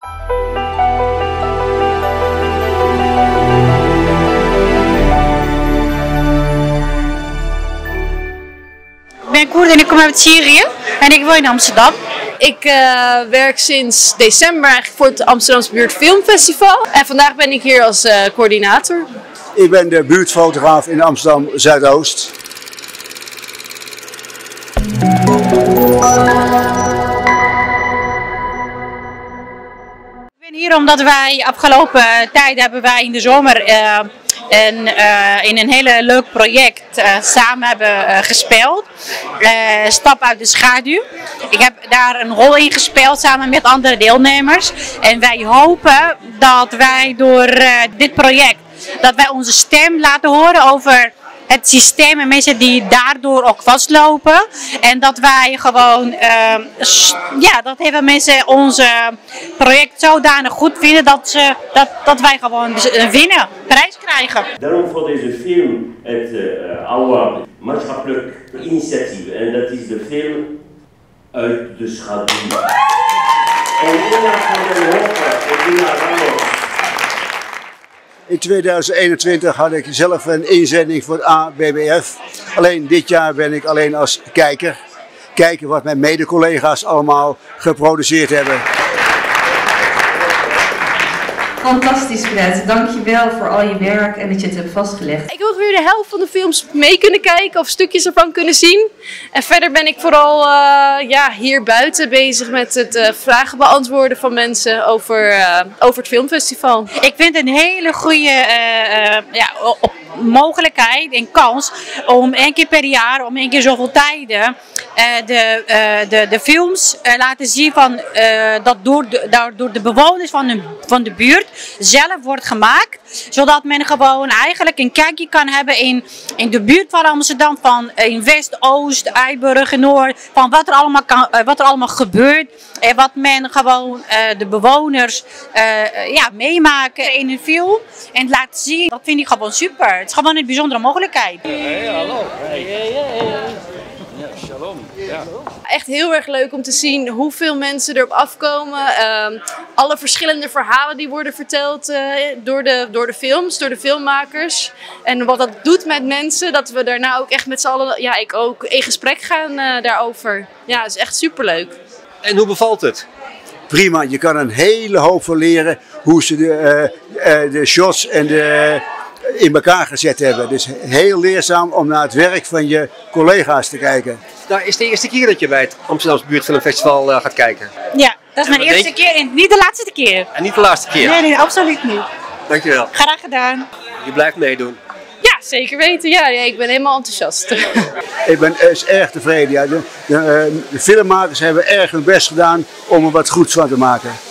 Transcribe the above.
Ik ben Koerd en ik kom uit Syrië en ik woon in Amsterdam. Ik werk sinds december eigenlijk voor het Amsterdamse Buurt Filmfestival. En vandaag ben ik hier als coördinator. Ik ben de buurtfotograaf in Amsterdam Zuidoost. Ik ben hier omdat wij afgelopen tijd hebben wij in de zomer in een hele leuk project samen hebben gespeeld. Stap uit de schaduw. Ik heb daar een rol in gespeeld samen met andere deelnemers. En wij hopen dat wij door dit project, dat wij onze stem laten horen over het systeem en mensen die daardoor ook vastlopen. En dat wij gewoon, dat heel veel mensen onze project zodanig goed vinden dat wij gewoon winnen, prijs krijgen. Daarom voor deze film het oude maatschappelijk initiatief. En dat is de film Uit de Schaduw. En Ina van den Hof en Ina Ramos. In 2021 had ik zelf een inzending voor het ABBF. Alleen dit jaar ben ik alleen als kijker. Kijken wat mijn mede-collega's allemaal geproduceerd hebben. Fantastisch, Fred. Dankjewel voor al je werk en dat je het hebt vastgelegd. Ik heb ongeveer de helft van de films mee kunnen kijken of stukjes ervan kunnen zien. En verder ben ik vooral hier buiten bezig met het vragen beantwoorden van mensen over het filmfestival. Ik vind het een hele goede mogelijkheid en kans om 1 keer per jaar, om 1 keer zoveel tijden, de films laten zien van, dat door de bewoners van de buurt zelf wordt gemaakt. Zodat men gewoon eigenlijk een kijkje kan hebben in de buurt van Amsterdam, in West, Oost, Eiburg en Noord, van wat er allemaal gebeurt. En wat men gewoon de bewoners meemaken in een film en laten zien. Dat vind ik gewoon super. Het is gewoon een bijzondere mogelijkheid. Hey, hallo. Ja, shalom. Ja. Echt heel erg leuk om te zien hoeveel mensen erop afkomen. Alle verschillende verhalen die worden verteld door de films, door de filmmakers. En wat dat doet met mensen, dat we daarna ook echt met z'n allen, ik ook, in gesprek gaan daarover. Ja, het is echt superleuk. En hoe bevalt het? Prima, je kan een hele hoop van leren hoe ze de shots in elkaar gezet hebben. Dus heel leerzaam om naar het werk van je collega's te kijken. Nou, is het de eerste keer dat je bij het Amsterdamse Buurtfilmfestival gaat kijken? Ja, dat is mijn eerste keer en niet de laatste keer. En niet de laatste keer? Nee, absoluut niet. Dankjewel. Graag gedaan. Je blijft meedoen. Ja, zeker weten. Ja, ik ben helemaal enthousiast. Ik ben erg tevreden. Ja. De filmmakers hebben erg hun best gedaan om er wat goeds van te maken.